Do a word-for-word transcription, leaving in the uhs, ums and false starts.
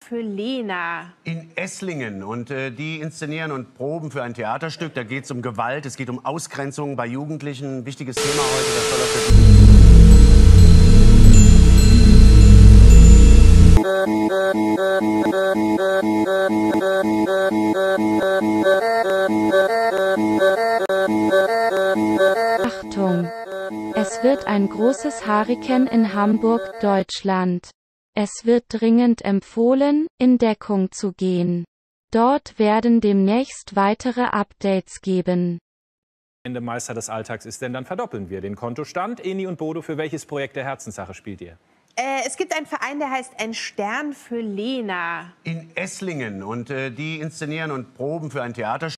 für Lena. In Esslingen. Und äh, die inszenieren und proben für ein Theaterstück. Da geht es um Gewalt, es geht um Ausgrenzung bei Jugendlichen. Wichtiges Thema heute. Das soll er Achtung! Es wird ein großes Hurrikan in Hamburg, Deutschland. Es wird dringend empfohlen, in Deckung zu gehen. Dort werden demnächst weitere Updates geben. Ende Meister des Alltags ist, denn dann verdoppeln wir den Kontostand. Eni und Bodo, für welches Projekt der Herzenssache spielt ihr? Äh, es gibt einen Verein, der heißt Ein Stern für Lena. In Esslingen. Und äh, die inszenieren und proben für ein Theaterstück.